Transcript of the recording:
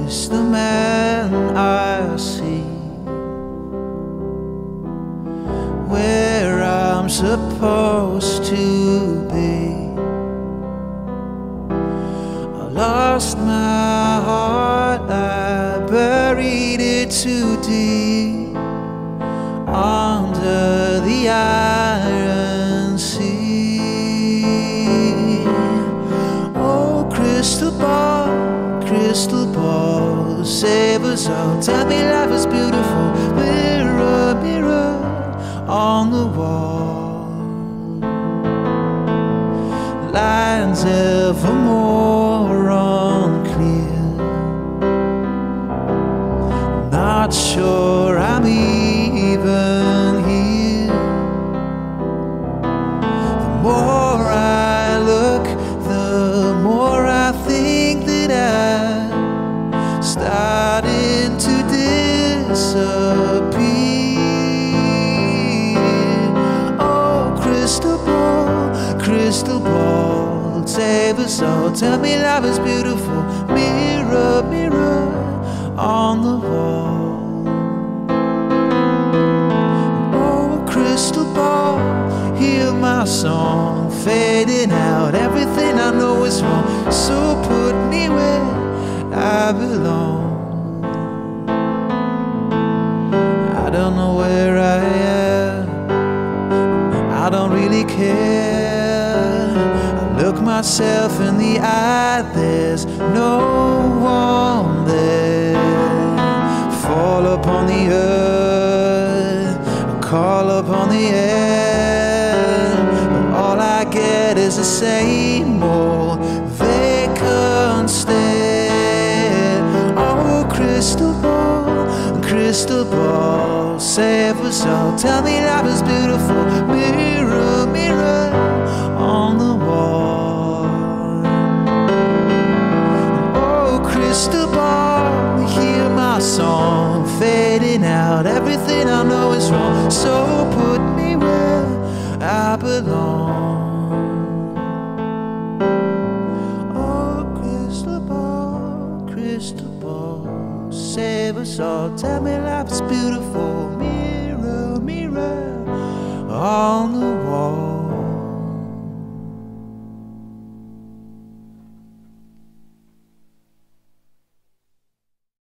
is the man I see, where I'm supposed to be. I lost my heart, I buried it too deep under the iron sea. Oh, crystal ball, save us all. Tell me life is beautiful. Mirror, mirror on the wall, lines ever more unclear. Not sure I'm even here. The more I look, the more I think that I'm starting to disappear. Oh, crystal ball, save us all. Tell me life is beautiful. Mirror, mirror on the wall. Oh, crystal ball, hear my song fading out. Everything I know is wrong, so put me where I belong. I don't know where I am, I don't really care. I look myself in the eye, there's no one there. Fall upon the earth, call upon the air, but all I get is the same old vacant stare. Oh, crystal ball, save us all. Tell me life is beautiful. Mirror, mirror on the wall. Oh, crystal ball, hear my song fading out. Everything I know is wrong, so put me where I belong. Oh, crystal ball, save us all. Tell me life is beautiful. Mirror, mirror on the wall.